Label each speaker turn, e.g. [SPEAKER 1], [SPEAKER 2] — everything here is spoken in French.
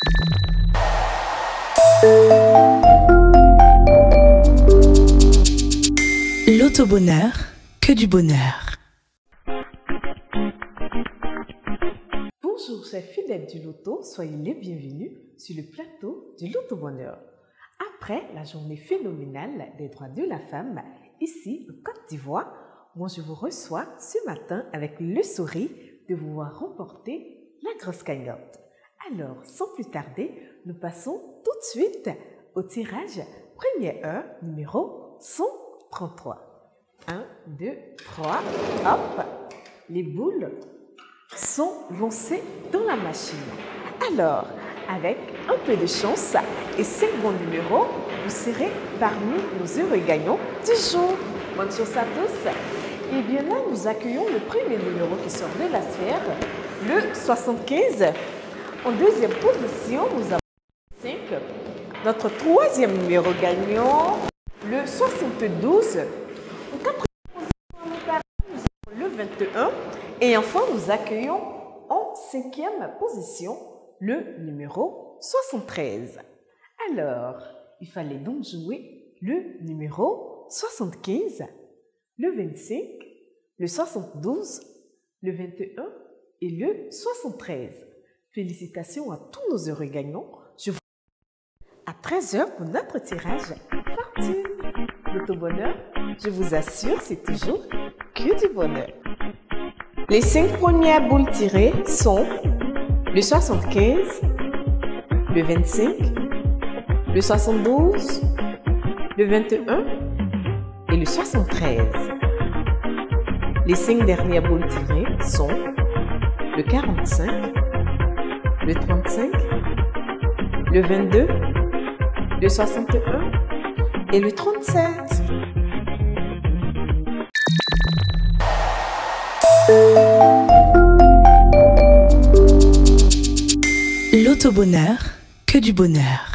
[SPEAKER 1] L'auto-bonheur, que du bonheur.
[SPEAKER 2] Bonjour chers fidèles du loto, soyez les bienvenus sur le plateau du Loto-bonheur. Après la journée phénoménale des droits de la femme, ici en Côte d'Ivoire, moi je vous reçois ce matin avec le sourire de vous voir remporter la grosse cagnotte. Alors, sans plus tarder, nous passons tout de suite au tirage première heure numéro 133. 1, 2, 3, hop, les boules sont lancées dans la machine. Alors, avec un peu de chance et 5 bons numéros, vous serez parmi nos heureux gagnants du jour. Bonne chance à tous. Et bien là, nous accueillons le premier numéro qui sort de la sphère, le 75. En deuxième position, nous avons 5. Notre troisième numéro gagnant, le 72. En quatrième position, nous avons le 21. Et enfin, nous accueillons en cinquième position le numéro 73. Alors, il fallait donc jouer le numéro 75, le 25, le 72, le 21 et le 73. Félicitations à tous nos heureux gagnants. Je vous à 13h pour notre tirage fortune. L'auto-bonheur, je vous assure, c'est toujours que du bonheur. Les 5 premières boules tirées sont le 75, le 25, le 72, le 21 et le 73. Les 5 dernières boules tirées sont le 45, le 35, le 22, le 61 et le 37.
[SPEAKER 1] L'auto-bonheur, que du bonheur.